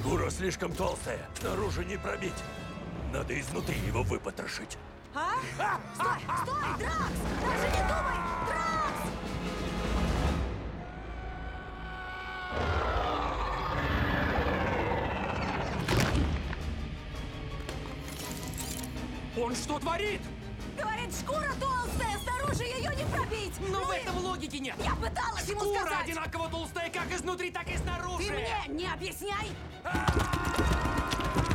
Шкура слишком толстая, снаружи не пробить. Надо изнутри его выпотрошить. А? Стой! Стой! Дракс! Даже не думай! Дракс! Он что творит? Говорит, шкура толстая, снаружи ее не пробить! Но в Ну и- этом логики нет. Я пыталась ему Шкура сказать! одинаково толстая как изнутри, так и снаружи. Ты мне не объясняй!